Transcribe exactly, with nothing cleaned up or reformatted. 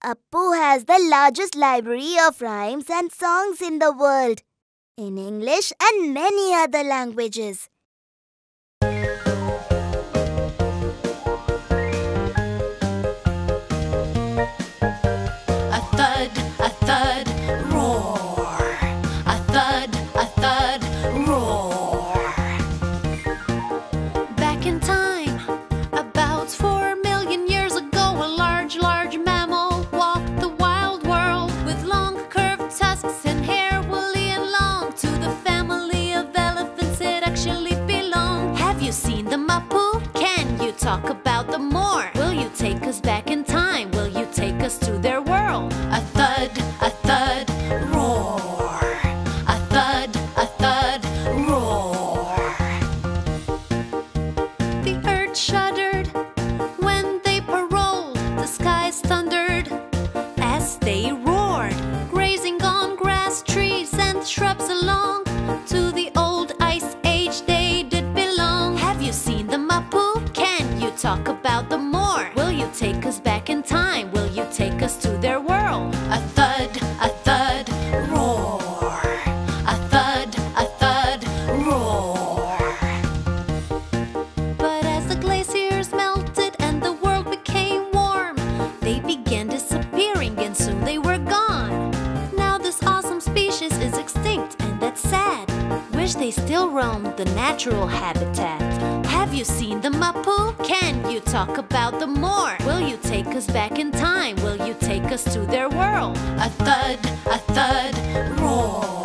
Appu has the largest library of rhymes and songs in the world, in English and many other languages. A thud, a thud, roar. A thud, a thud, roar. Back in time, about four million years ago, a large, large mammal walked the wild world with long curved tusks and hair woolly and long. To the family of elephants it actually belonged. Have you seen them, Appu? Can you talk about them more? Will you take us back in time? Will you take us to their world? A thud, a thud, roar. A thud, a thud, roar. The earth shuddered when they paroled. The skies thundered as they roared, grazing on grass, trees, and shrubs along. To the old ice age they did belong. Have you seen them, Appu? Can you talk about them more? Will you take us back in time? Will you take us to their world? A thud, a thud, roar. A thud, a thud, roar. But as the glaciers melted and the world became warm, they began disappearing and soon they were gone. Now this awesome species is extinct and that's sad. Wish they still roamed the natural habitat. Have you seen them, Appu? Can you talk about them more? Will you take us back in time? Will you take us to their world? A thud, a thud, roar.